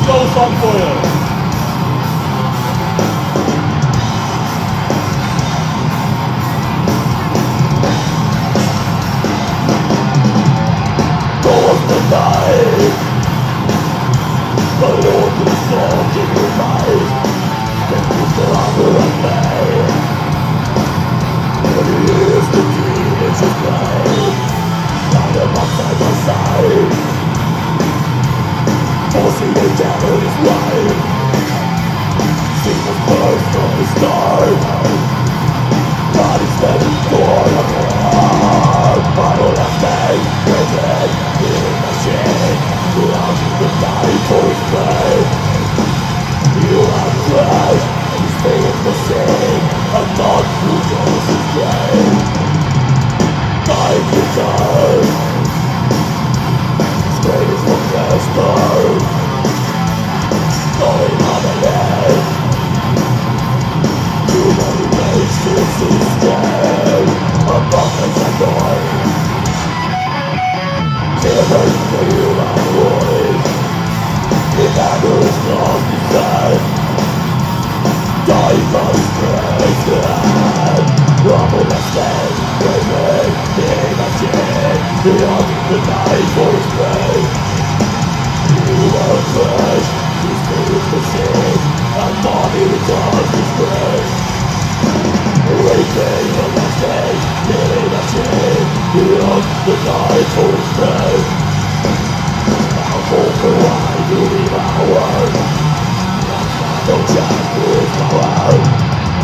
slow song for you. Forcing me down in his life. See the birth from the start. Body's steady torn apart. Final last day, present, in the shade. Without the night for his play. You have flesh, and you stay in the shade. I'm not who goes his way. Time to die. Straight as one last time. Going on ahead. Too many ways to sustain. Above the door. Shivers for you and void. If anger is lost inside. Dying from his presence. Rumble the stage. Breaking in the shade. Beyond the night for his prey. You are flesh. You spirit the shade. And body does his prey. Raping the last day. In the shade. Beyond the night for his prey. Now for why you devour. No chance to his power.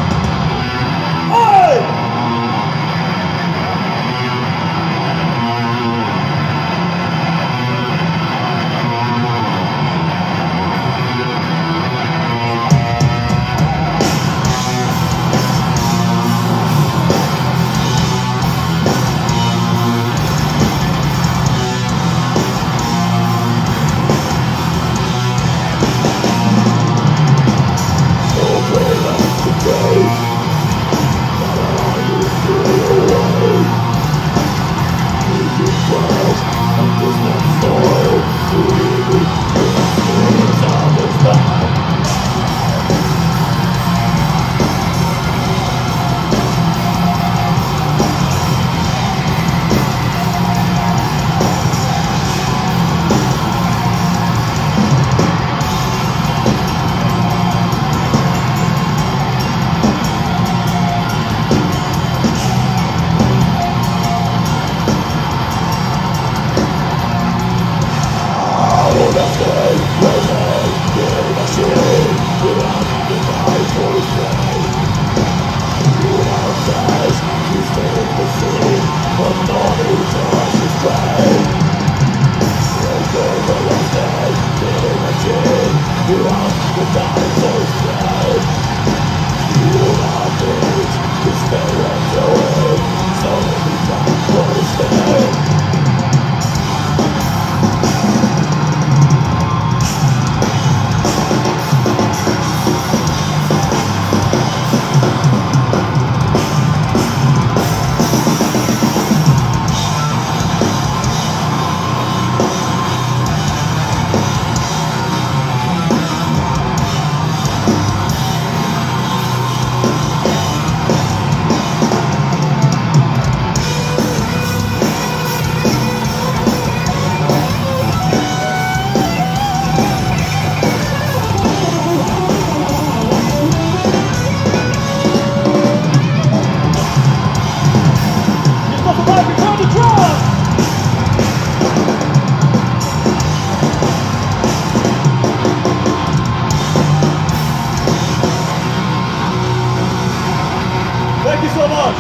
Thank you so much.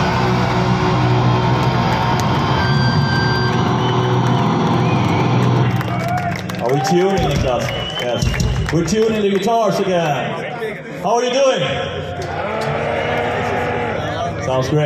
Are we tuning, Niklas? Yes. We're tuning the guitars again. How are you doing? Sounds great.